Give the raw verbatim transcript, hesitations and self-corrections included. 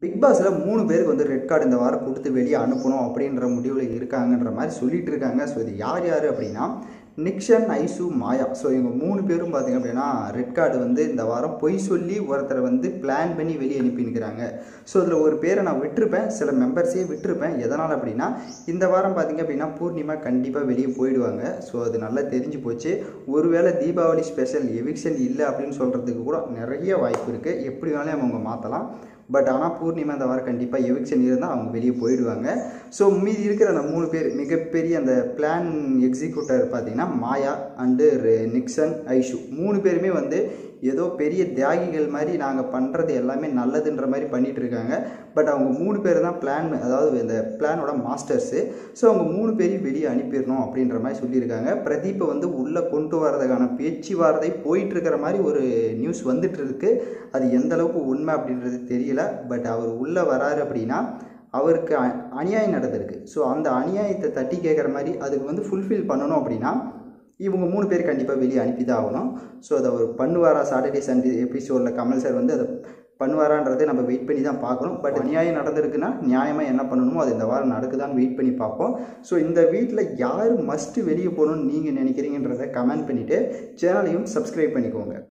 Big பாஸ்ல மூணு பேருக்கு வந்து ரெட் கார்டு இந்த வாரம் கொடுத்து வெளியே அனுப்பணும் அப்படின்ற முடிவில் இருக்காங்கன்ற மாதிரி சொல்லிட்டு இருக்காங்க. ஸோ இது யார் யார் அப்படின்னா நிக்ஷன், ஐசு, மாயா. ஸோ இவங்க மூணு பேரும் பார்த்திங்க அப்படின்னா ரெட் கார்டு வந்து இந்த வாரம் பொய் சொல்லி ஒருத்தரை வந்து பிளான் பண்ணி வெளியே அனுப்பினுக்கிறாங்க. ஸோ அதில் ஒரு பேரை நான் விட்டுருப்பேன், சில மெம்பர்ஸே விட்டுருப்பேன். எதனால் அப்படின்னா இந்த வாரம் பார்த்திங்க அப்படின்னா பூர்ணிமா கண்டிப்பாக வெளியே போயிடுவாங்க. ஸோ அது நல்லா தெரிஞ்சு போச்சு. ஒருவேளை தீபாவளி ஸ்பெஷல் எவிக்ஷன் இல்லை அப்படின்னு சொல்கிறதுக்கு கூட நிறைய வாய்ப்பு இருக்குது. எப்படி வேணாலும் அவங்க மாற்றலாம். பட் ஆனால் பூர்ணிமா இந்த வாரம் கண்டிப்பாக எவிக்ஷன் இருந்தால் அவங்க வெளியே போயிடுவாங்க. ஸோ மீதி இருக்கிற அந்த மூணு பேர் மிகப்பெரிய அந்த பிளான் எக்ஸிக்யூட்டர் பார்த்திங்கன்னா மாயா அண்டு நிக்சன், ஐஷு மூணு பேருமே வந்து ஏதோ பெரிய தியாகிகள் மாதிரி நாங்கள் பண்ணுறது எல்லாமே நல்லதுன்ற மாதிரி பண்ணிகிட்டு இருக்காங்க. பட் அவங்க மூணு பேர் தான் பிளான், அதாவது இந்த பிளானோட மாஸ்டர்ஸு. ஸோ அவங்க மூணு பேரையும் வெளியே அனுப்பிடணும் அப்படின்ற மாதிரி சொல்லியிருக்காங்க. பிரதீப்பை வந்து உள்ளே கொண்டு வரதுக்கான பேச்சுவார்த்தை போயிட்டுருக்கிற மாதிரி ஒரு நியூஸ் வந்துட்டு இருக்கு. அது எந்த அளவுக்கு உண்மை அப்படின்றது தெரியல. பட் அவர் உள்ளே வராரு அப்படின்னா அவருக்கு அநியாயம் நடந்திருக்கு. ஸோ அந்த அநியாயத்தை தட்டி கேட்குற மாதிரி அதுக்கு வந்து ஃபுல்ஃபில் பண்ணணும் அப்படின்னா இவங்க மூணு பேர் கண்டிப்பாக வெளியே அனுப்பி தான் ஆகணும். ஸோ அதை அவர் பண்ணுவாரா சாட்டர்டே சண்டே எபிசோடில் கமல் சார் வந்து அதை பண்ணுவாரான்றதை நம்ம வெயிட் பண்ணி தான் பார்க்கணும். பட் அநியாயம் நடந்திருக்குன்னா நியாயமாக என்ன பண்ணணுமோ அது இந்த வாரம் நடக்குதான்னு வெயிட் பண்ணி பார்ப்போம். ஸோ இந்த வீட்டில் யார் மஸ்ட்டு வெளியே போகணும்னு நீங்கள் நினைக்கிறீங்கன்றதை கமெண்ட் பண்ணிவிட்டு சேனலையும் சப்ஸ்கிரைப் பண்ணிக்கோங்க.